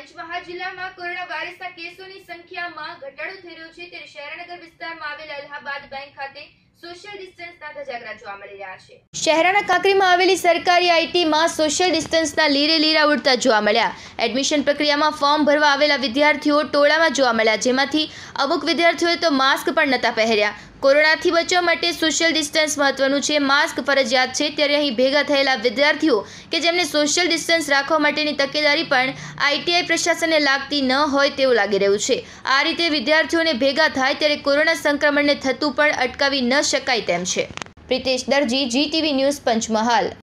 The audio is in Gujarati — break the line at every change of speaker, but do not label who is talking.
પંચમહાલ જિલ્લામાં કોરોના વાયરસના કેસોની સંખ્યામાં ઘટાડો થઈ રહ્યો છે ત્યારે શહેરાનગર વિસ્તારમાં આવેલા અલ્હાબાદ બેંક ખાતે સોશિયલ ડિસ્ટન્સના ધજાગરા જોવા મળી રહ્યા છે। શહેરાના કાંકરીમાં આવેલી સરકારી આઈટીમાં સોશિયલ ડિસ્ટન્સના લીરે લીરા ઉડતા જોવા મળ્યા। એડમિશન પ્રક્રિયામાં ફોર્મ ભરવા આવેલા વિદ્યાર્થીઓ ટોળામાં જોવા મળ્યા, જેમાંથી અમુક વિદ્યાર્થીઓએ તો માસ્ક પણ નહોતા પહેર્યા। કોરોનાથી બચવા માટે સોશિયલ ડિસ્ટન્સ મહત્વનું છે, માસ્ક ફરજિયાત છે, ત્યારે અહીં ભેગા થયેલા વિદ્યાર્થીઓ કે જેમને સોશિયલ ડિસ્ટન્સ રાખવા માટેની તકેદારી પણ આઈટીઆઈ પ્રશાસનને લાગતી ન હોય તેવું લાગી રહ્યું છે। આ રીતે વિદ્યાર્થીઓને ભેગા થાય ત્યારે કોરોના સંક્રમણને થતું પણ અટકાવી ન શકાય તેમ છે। Pritesh Darji, GTV news, Panchmahal.